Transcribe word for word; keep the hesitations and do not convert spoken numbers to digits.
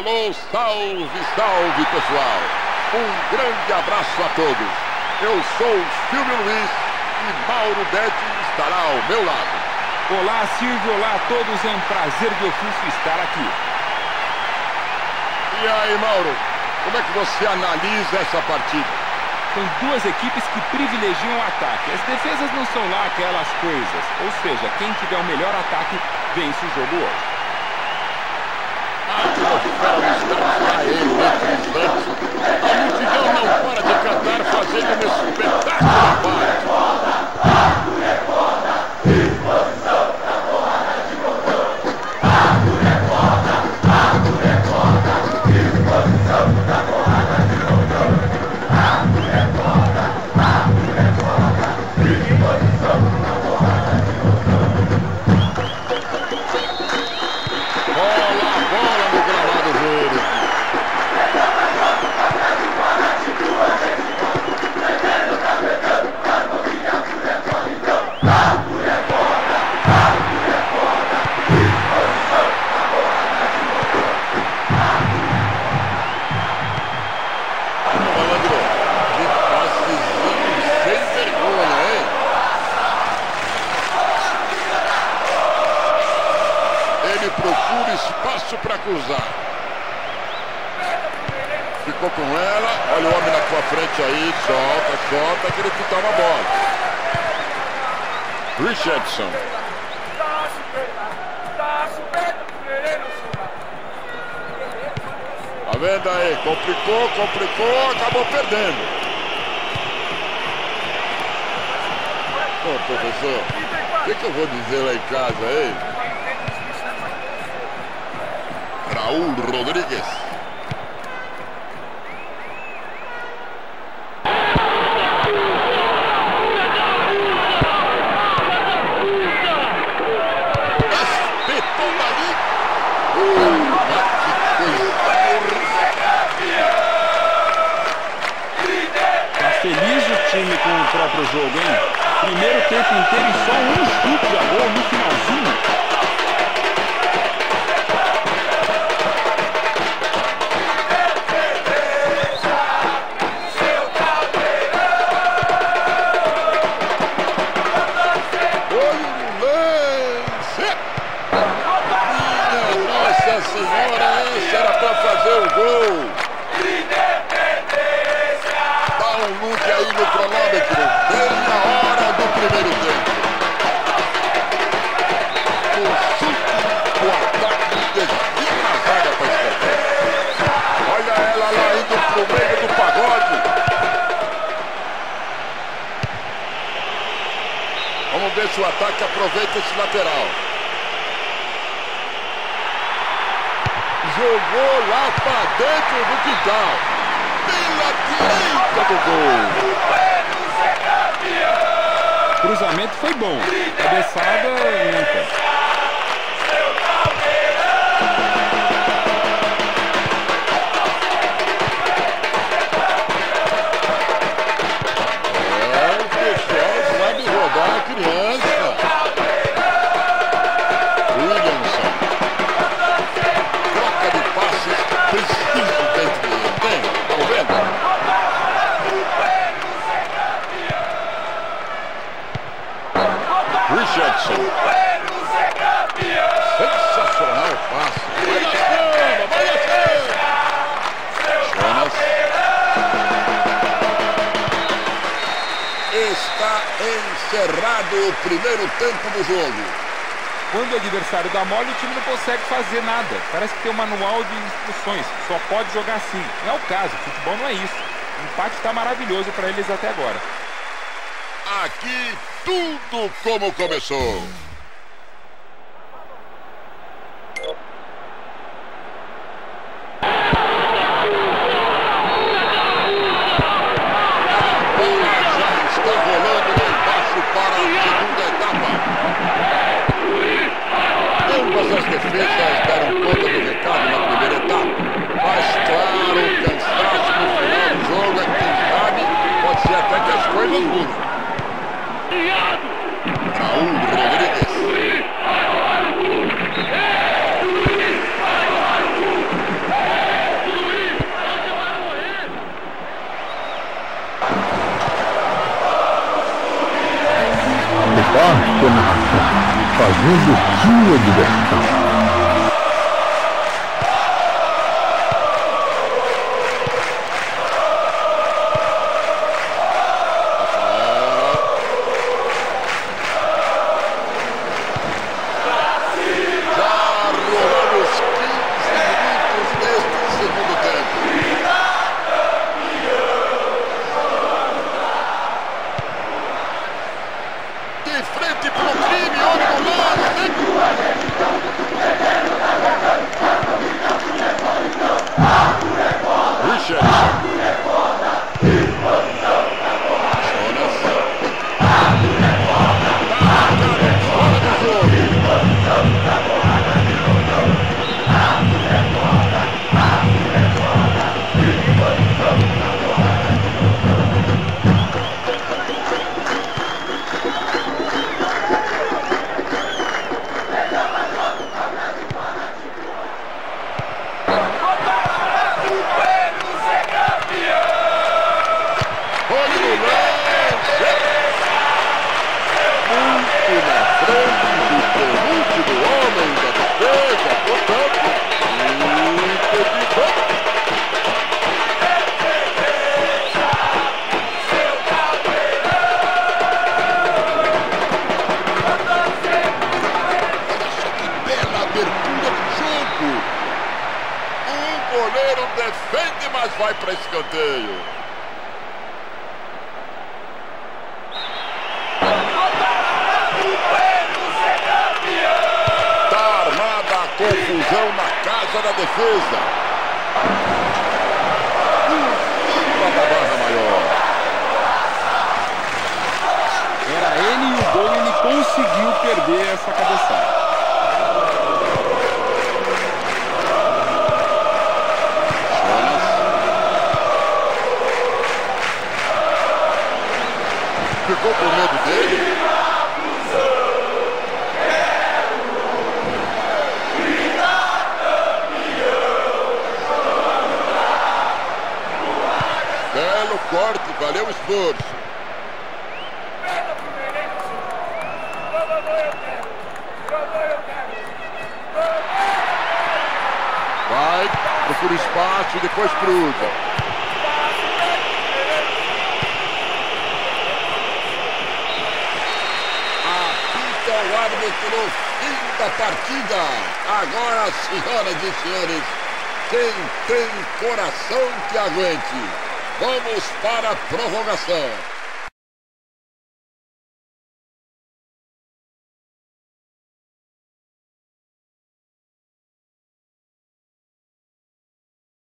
Alô, salve, salve, pessoal. Um grande abraço a todos. Eu sou o Silvio Luiz e Mauro Betti estará ao meu lado. Olá, Silvio, olá a todos. É um prazer de ofício estar aqui. E aí, Mauro, como é que você analisa essa partida? São duas equipes que privilegiam o ataque. As defesas não são lá aquelas coisas. Ou seja, quem tiver o melhor ataque vence o jogo hoje. A atmosfera do estádio está eletrizante. A multidão não para de cantar, fazendo um espetáculo à parte. Procura espaço para cruzar. Ficou com ela. Olha o homem na tua frente aí. Solta, solta, que ele quitar uma bola. Richardson. Tá vendo aí? Complicou, complicou, acabou perdendo. Ô, professor, o que, que eu vou dizer lá em casa aí? Raul Rodrigues. Espetou dali. Uh, Tá feliz o time com o próprio jogo, hein? Primeiro tempo inteiro e só um chute a gol no finalzinho. Senhora, esse era para fazer o gol. Dá um look aí no cronômetro, bem na hora do primeiro tempo. O chute, o ataque desvia na zaga para escanteio. Olha ela lá indo pro meio do pagode. Vamos ver se o ataque aproveita esse lateral. Jogou lá pra dentro do quintal. Pela direita do gol. Cruzamento foi bom. Cabeçada, nunca. É, o pessoal sabe rodar a criança. Preciso dentro dele, tem? Estão vendo? Richardson. Sensacional o passe. Vai na cama, vai na cama. Jonas. Está encerrado o primeiro tempo do jogo. Quando o adversário dá mole, o time não consegue fazer nada. Parece que tem um manual de instruções. Só pode jogar assim. Não é o caso. Futebol não é isso. O empate está maravilhoso para eles até agora. Aqui tudo como começou. A bola já está rolando lá embaixo para a segunda etapa. Ambas as defesas deram conta do recado na primeira etapa. Mas, claro, o cansaço no final do jogo é que, quem sabe, pode ser até que as coisas mudem. Raul Rodrigues. narração, fazendo sua diversão. Defende, mas vai para escanteio. Tá armada a confusão na casa da defesa. Uma da barra maior. Era ele e o gol, ele conseguiu perder essa cabeçada. Ficou com medo dele? Belo corte, valeu o esforço. Vai, procura espaço e depois cruza. O árbitro no fim da partida. Agora, senhoras e senhores, quem tem coração que aguente. Vamos para a prorrogação.